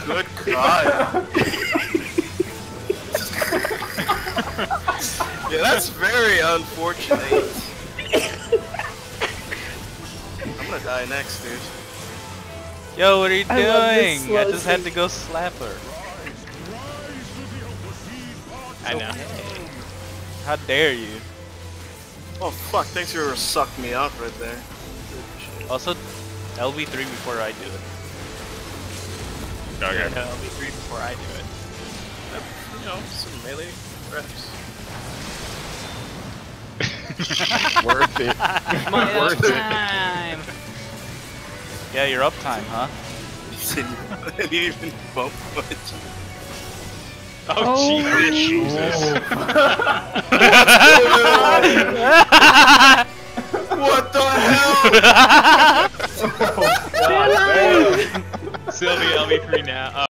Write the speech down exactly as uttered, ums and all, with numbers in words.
Good God. Yeah, that's very unfortunate. I'm gonna die next, dude. Yo, what are you I love this doing? I slow just had to sync. go slap her. I know. How dare you? Oh fuck, thanks for sucking me out right there. Also, L B three before I do it. Okay. Yeah, L B three before I do it. You know, some melee reps. Worth it. My Worth it. time. Yeah, you're up time, huh? I didn't even bump much. Oh, Jesus. What the hell? Sylvie L B three now.